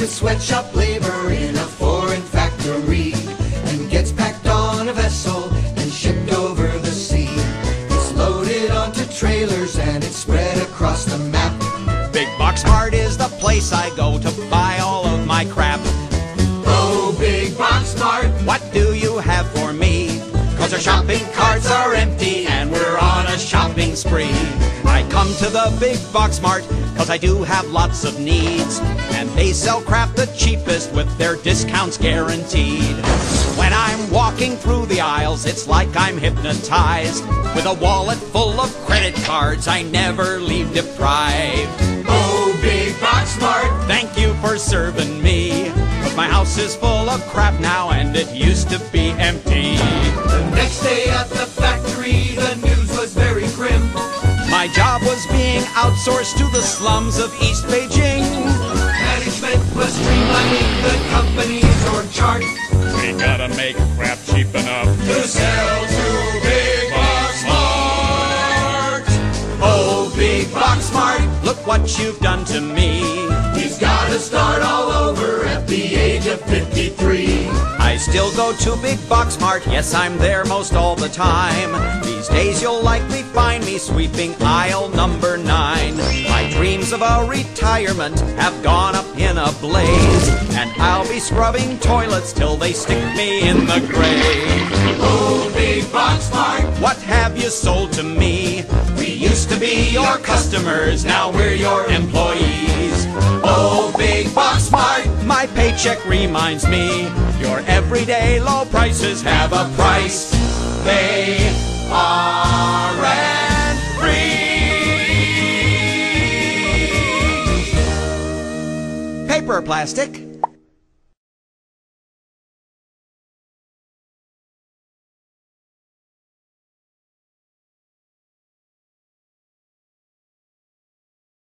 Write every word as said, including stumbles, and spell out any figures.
with sweatshop labor in a foreign factory and gets packed on a vessel and shipped over the sea. It's loaded onto trailers and it's spread across the map. Big Box Mart is the place I go to buy all of my crap. Oh, Big Box Mart, what do you have for me? 'Cause our shopping carts are empty and we're on a shopping spree. I come to the Big Box Mart 'cause I do have lots of needs, and they sell crap the cheapest with their discounts guaranteed. When I'm walking through the aisles, it's like I'm hypnotized. With a wallet full of credit cards, I never leave deprived. oh, Big Box Mart, Thank you for serving me, 'cause my house is full of crap now and it used to be empty. The next day at the factory, the news was very grim. My job was being outsourced to the slums of East Beijing. Management was streamlining the company's org chart We gotta make crap cheap enough to sell to Big Box Mart. Oh, Big Box Mart, look what you've done to me. He's gotta start all over at the age of fifty-three. I still go to Big Box Mart, yes, I'm there most all the time. These days you'll likely find me sweeping aisle number nine. My dreams of a retirement have gone up in a blaze, and I'll be scrubbing toilets till they stick me in the grave. Oh, Big Box Mart, What have you sold to me? We used to be your customers, now we're your employees. Oh, Big Box Mart, my paycheck reminds me your everyday low prices have a price. They are rent-free. Paper or plastic?